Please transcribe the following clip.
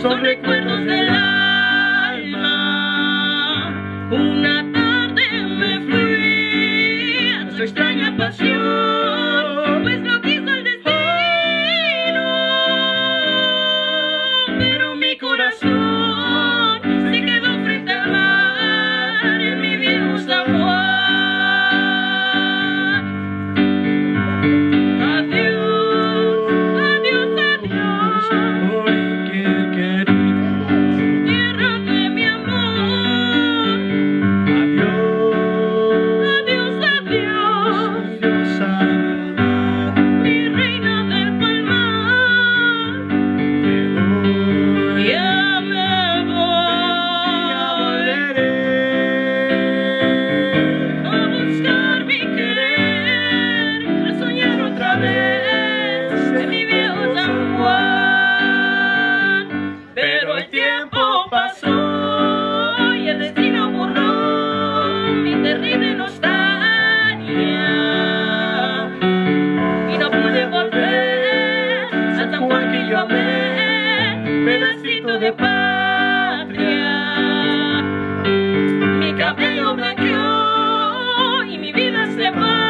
son recuerdos del alma. Una tarde me fui a su extraña pasión, pues lo quiso el destino, pero mi corazón se quedó frente al mar en mi viejo San Juan. En mi viejo San Juan, pero el tiempo pasó y el destino borró mi terrible nostalgia, y no pude volver a San Juan que yo amé, pedacito de patria. Mi cabello blanqueó y mi vida se va.